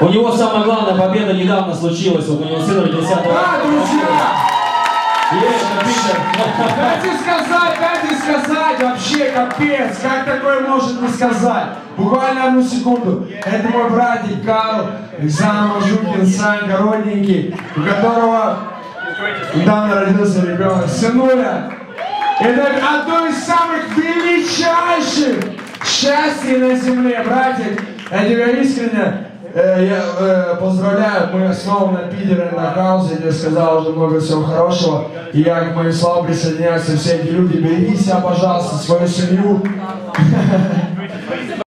У него самая главная победа недавно случилась. Вот у него сын родился. Да, друзья! Дайте сказать, вообще капец, как такое может не сказать? Буквально одну секунду. Это мой братик Карл, Александр Жукин, Санька, родненький, у которого недавно родился ребенок, сынуля. Это одно из самых величайших счастья на земле, братик. Я тебя искренне поздравляю, мы снова на Питере, на Хаусе, я сказал уже много всего хорошего. И я к моим словам присоединяюсь, все эти люди, берегите себя, пожалуйста, свою семью.